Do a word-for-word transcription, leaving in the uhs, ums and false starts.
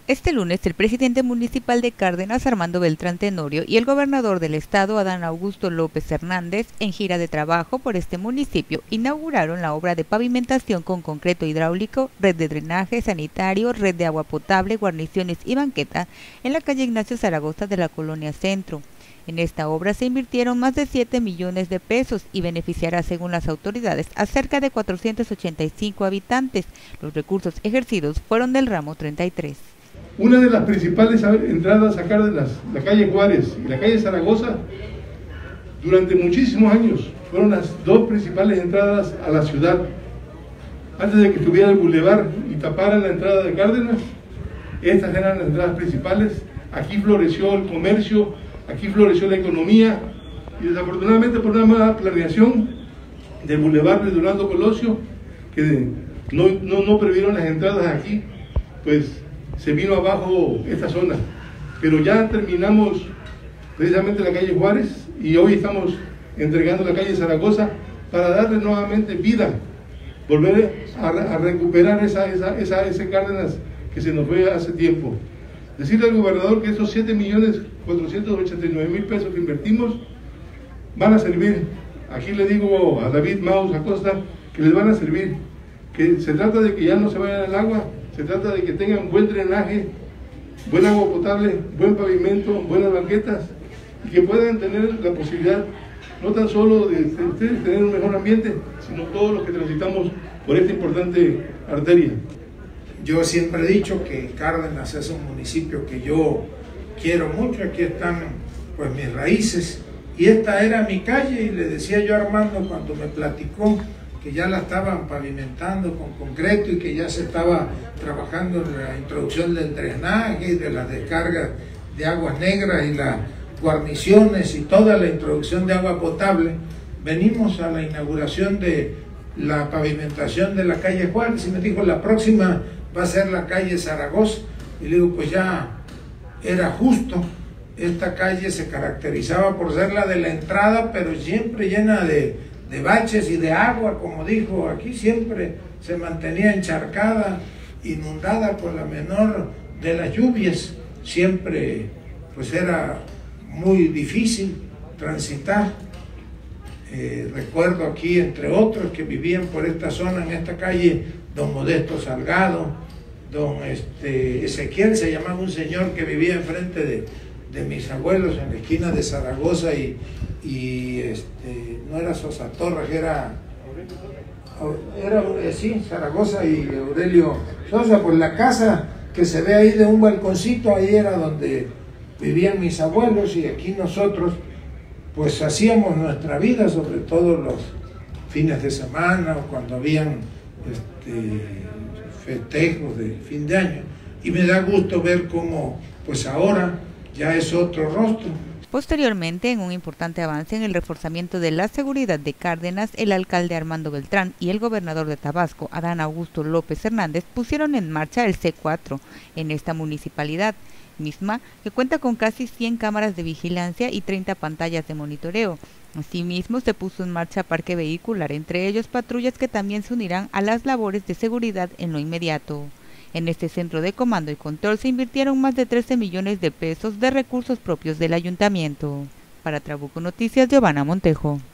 Este lunes, el presidente municipal de Cárdenas, Armando Beltrán Tenorio, y el gobernador del estado, Adán Augusto López Hernández, en gira de trabajo por este municipio, inauguraron la obra de pavimentación con concreto hidráulico, red de drenaje sanitario, red de agua potable, guarniciones y banqueta en la calle Ignacio Zaragoza de la Colonia Centro. En esta obra se invirtieron más de siete millones de pesos y beneficiará, según las autoridades, a cerca de cuatrocientos ochenta y cinco habitantes. Los recursos ejercidos fueron del ramo treinta y tres. Una de las principales entradas a Cárdenas, la calle Juárez y la calle Zaragoza, durante muchísimos años fueron las dos principales entradas a la ciudad. Antes de que estuviera el bulevar y taparan la entrada de Cárdenas, estas eran las entradas principales. Aquí floreció el comercio, aquí floreció la economía, y desafortunadamente por una mala planeación del bulevar de Durando Colosio, que no, no, no previeron las entradas aquí, pues se vino abajo esta zona. Pero ya terminamos precisamente la calle Juárez y hoy estamos entregando la calle Zaragoza para darle nuevamente vida, volver a, a recuperar esa, esa, esa, ese Cárdenas que se nos fue hace tiempo. Decirle al gobernador que esos siete millones cuatrocientos ochenta y nueve mil pesos que invertimos van a servir. Aquí le digo a David Maus Acosta que les van a servir, que se trata de que ya no se vaya el agua, se trata de que tengan buen drenaje, buen agua potable, buen pavimento, buenas banquetas, y que puedan tener la posibilidad no tan solo de, de, de tener un mejor ambiente, sino todos los que transitamos por esta importante arteria. Yo siempre he dicho que Cárdenas es un municipio que yo quiero mucho. Aquí están pues mis raíces, y esta era mi calle, y le decía yo a Armando cuando me platicó que ya la estaban pavimentando con concreto y que ya se estaba trabajando en la introducción del drenaje y de las descargas de aguas negras y las guarniciones y toda la introducción de agua potable. Venimos a la inauguración de la pavimentación de la calle Juárez y me dijo, la próxima va a ser la calle Zaragoza, y le digo, pues ya era justo. Esta calle se caracterizaba por ser la de la entrada, pero siempre llena de de baches y de agua, como dijo aquí, siempre se mantenía encharcada, inundada por la menor de las lluvias, siempre pues era muy difícil transitar. Eh, recuerdo aquí, entre otros, que vivían por esta zona, en esta calle, don Modesto Salgado, don este, Ezequiel, se llamaba un señor que vivía enfrente de, de mis abuelos, en la esquina de Zaragoza y y este, no era Sosa Torres, era, era eh, sí, Zaragoza y Aurelio Sosa. Pues la casa que se ve ahí de un balconcito, ahí era donde vivían mis abuelos, y aquí nosotros pues hacíamos nuestra vida, sobre todo los fines de semana o cuando habían este, festejos de fin de año, y me da gusto ver cómo pues ahora ya es otro rostro. Posteriormente, en un importante avance en el reforzamiento de la seguridad de Cárdenas, el alcalde Armando Beltrán y el gobernador de Tabasco, Adán Augusto López Hernández, pusieron en marcha el C cuatro en esta municipalidad, misma que cuenta con casi cien cámaras de vigilancia y treinta pantallas de monitoreo. Asimismo, se puso en marcha parque vehicular, entre ellos patrullas que también se unirán a las labores de seguridad en lo inmediato. En este centro de comando y control se invirtieron más de trece millones de pesos de recursos propios del ayuntamiento. Para Trabuco Noticias, Giovanna Montejo.